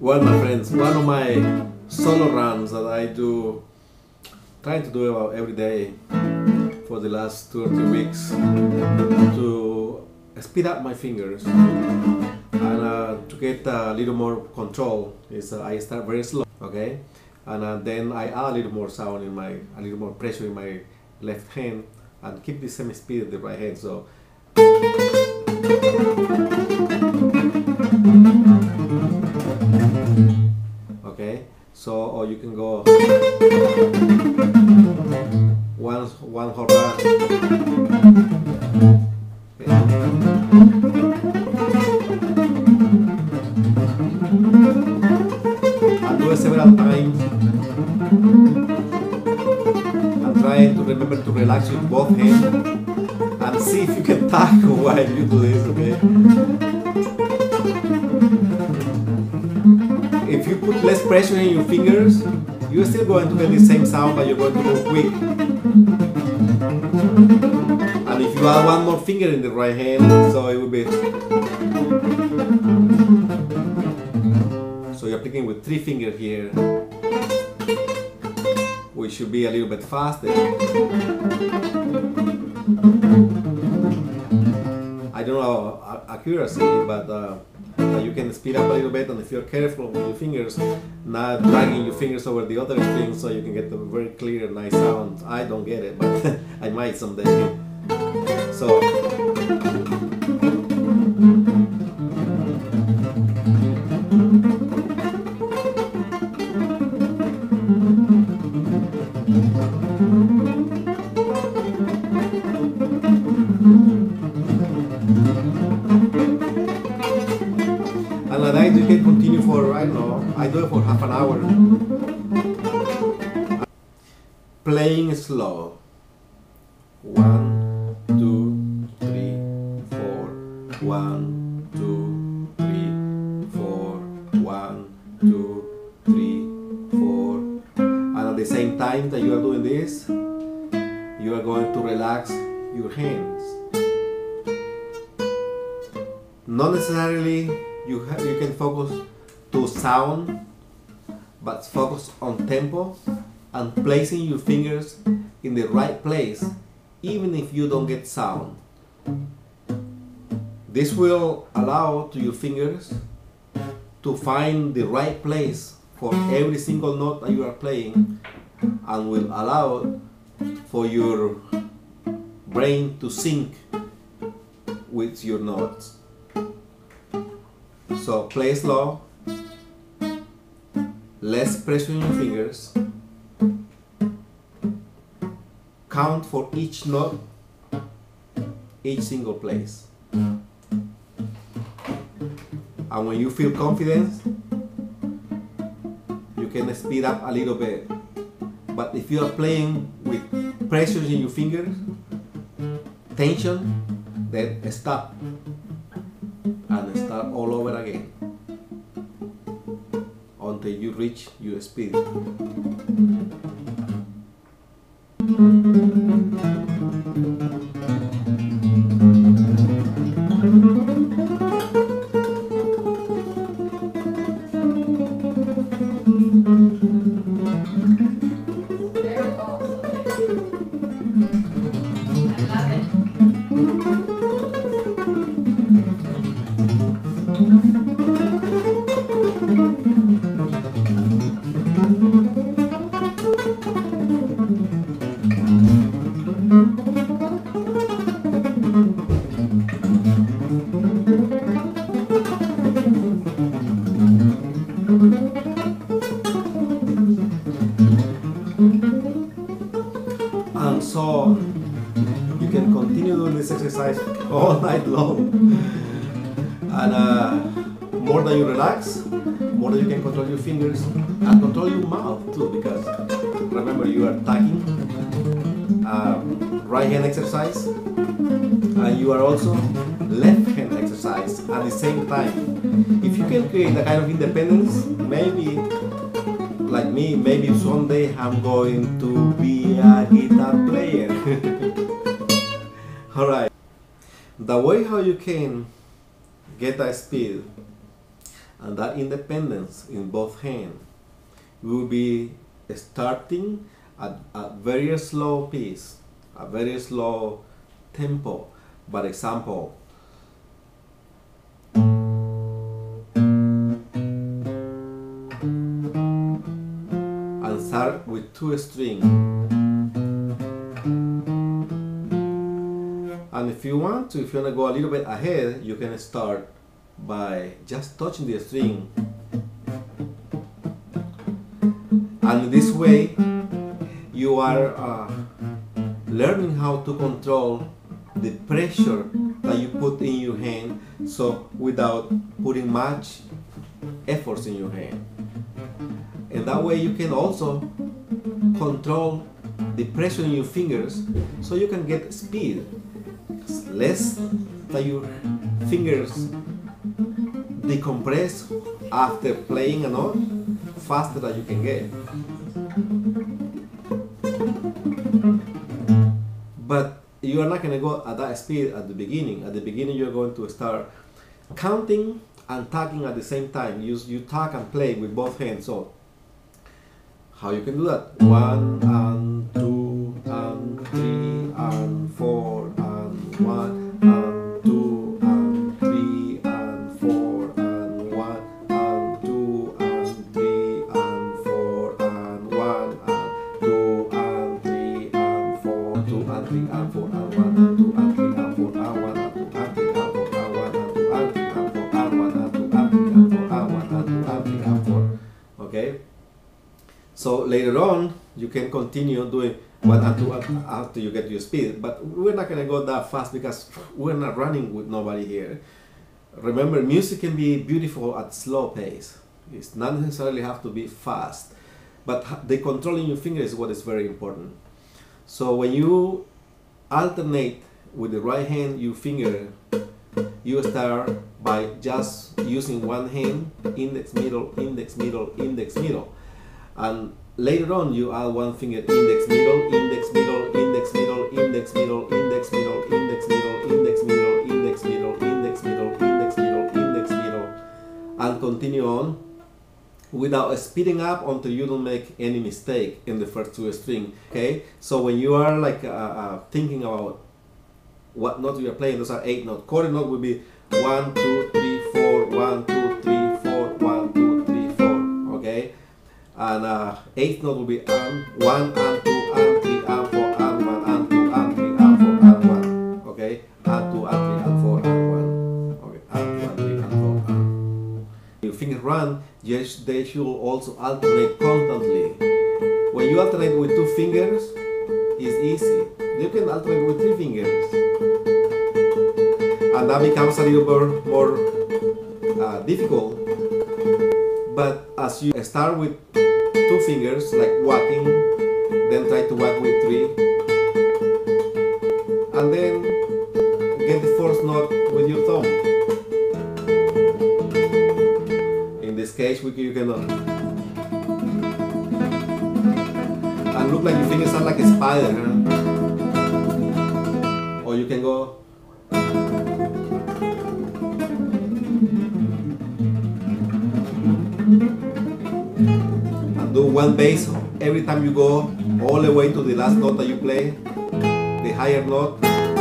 Well, my friends, one of my solo runs that I do, trying to do about every day for the last 2 or 3 weeks to speed up my fingers and to get a little more control is I start very slow, okay, and then I add a little more sound in my, a little more pressure in my left hand and keep the same speed in the right hand. So okay, so or you can go one whole run. Okay. And do it several times. And try to remember to relax with both hands and see if you can tag while you do this, okay? If you put less pressure in your fingers, you're still going to get the same sound, but you're going to move quick. And if you add one more finger in the right hand, so it will be. So you're picking with 3 fingers here, which should be a little bit faster. I don't know accuracy, but you can speed up a little bit, and if you're careful with your fingers, not dragging your fingers over the other string, so you can get a very clear, nice sound. I don't get it, but I might someday. So. And like that you can continue for, I don't know, I do it for half an hour. Playing slow. 1, 2, 3, 4. 1, 2, 3, 4. 1, 2, 3, 4. And at the same time that you are doing this, you are going to relax your hands. Not necessarily you can focus to sound, but focus on tempo and placing your fingers in the right place, even if you don't get sound. This will allow to your fingers to find the right place for every single note that you are playing, and will allow for your brain to sync with your notes. So play slow, less pressure in your fingers, count for each note, each single place. And when you feel confident, you can speed up a little bit. But if you are playing with pressures in your fingers, tension, then stop and start all over again until you reach your speed. And so you can continue doing this exercise all night long. And more than you relax, more than you can control your fingers and control your mouth too, because remember you are tagging right hand exercise, and you are also left hand exercise at the same time. If you can create a kind of independence, maybe like me, maybe someday I'm going to be a guitar player. Alright, the way how you can get that speed and that independence in both hands. We will be starting at a very slow pace, a very slow tempo. For example, and start with 2 strings. And if you want to go a little bit ahead, you can start by just touching the string. And this way, you are learning how to control the pressure that you put in your hand, so without putting much effort in your hand. And that way you can also control the pressure in your fingers, so you can get speed. Less that your fingers decompress after playing a note, faster that you can get. But you are not going to go at that speed at the beginning. At the beginning, you're going to start counting and tagging at the same time. You tag and play with both hands. So how you can do that? 1 and 2 and 3 and 4 and 1 and 2 and 3 and 4 and 1 and 2 and 3 and 4 and 1 and 2 and 3 and 4, 2 and 3 and 4 and 1 and 2 and 3 and 4 and 1 and 2 and 3 and 4 and 1 and 2 and 3 and 4 and 1 and 2 and 3 and 4 and 1 and 2 and 3 and 4. Okay? So later on, you can continue doing 1 and 2 after you get your speed, but we're not going to go that fast because we're not running with nobody here. Remember, music can be beautiful at slow pace. It's not necessarily have to be fast, but the controlling your fingers is what is very important. So when you alternate with the right hand, your finger, you start by just using one hand, index, middle, index, middle, index, middle. And later on, you add one finger, index, middle, index, middle, index, middle, index, middle, index, middle, index, middle, index, middle, index, middle, index, middle, index, middle, index, middle, and continue on without speeding up until you don't make any mistake in the first 2 strings. Okay, so when you are like thinking about what note you are playing, those are 8 notes. Chord note will be 1, 2, 3, 4, 1, 2, 3, 4, 1, 2, 3, 4. Okay. And 8th note will be 1 and 2 and 3 and 4 and 1 and 2 and 3 and 4 and 1. Okay, and 2 and 3 and 4 and 1. Okay, and 2 and 3 and 4 and your finger run. Yes, they should also alternate constantly. When you alternate with 2 fingers, it's easy. You can alternate with 3 fingers, and that becomes a little bit more difficult. But as you start with 2 fingers, like whacking, then try to whack with 3, and then get the 4th note with your thumb. In this case, you can and look like your fingers are like a spider, huh? Or you can go. Do one bass every time you go all the way to the last note that you play, the higher note.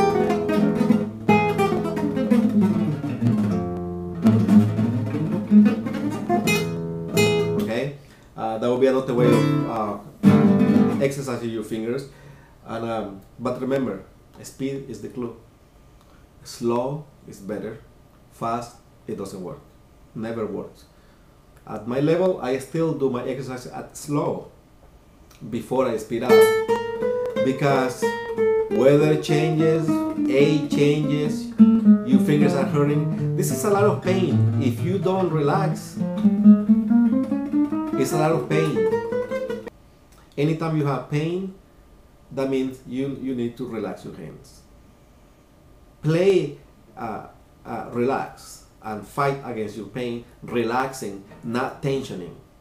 Okay, that will be another way of exercising your fingers. And but remember, speed is the clue. Slow is better. Fast, it doesn't work. Never works. At my level, I still do my exercise at slow before I speed up, because weather changes, age changes, your fingers are hurting. This is a lot of pain. If you don't relax, it's a lot of pain. Anytime you have pain, that means you need to relax your hands. Play, relax, and fight against your pain, relaxing, not tensioning.